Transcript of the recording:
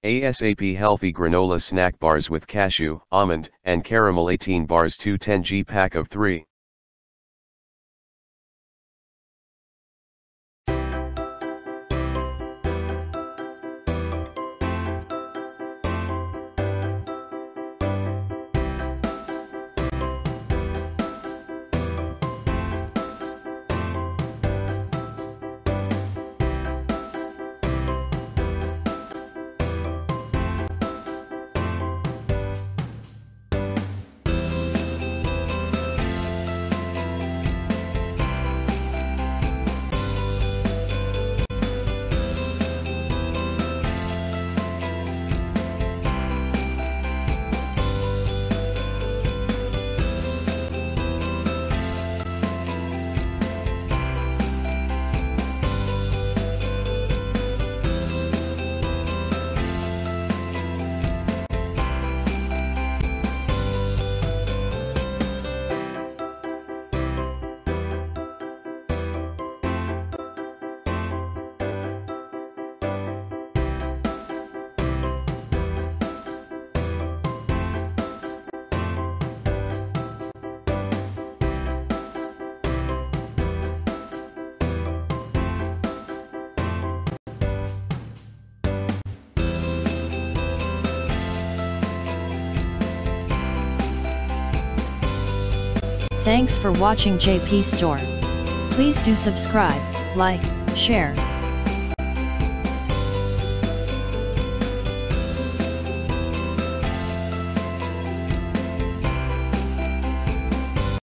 ASAP healthy granola snack bars with cashew, almond, and caramel 18 bars 210g pack of 3. Thanks for watching JP Store. Please do subscribe, like, share,